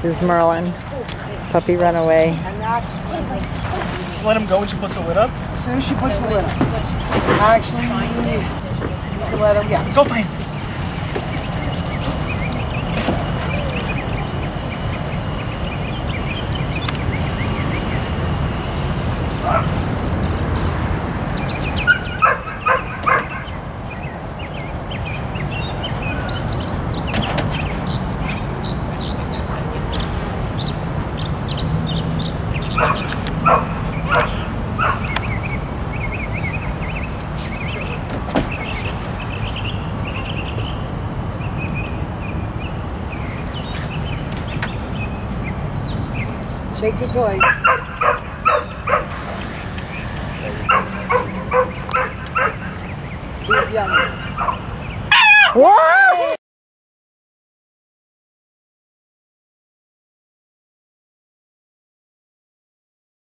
This is Merlin. Puppy run away. And that's Let him go when she puts the lid up? as soon as she puts the lid up. Actually, you can let him go. Go find him. Shake the toy. He's yummy. Whoa!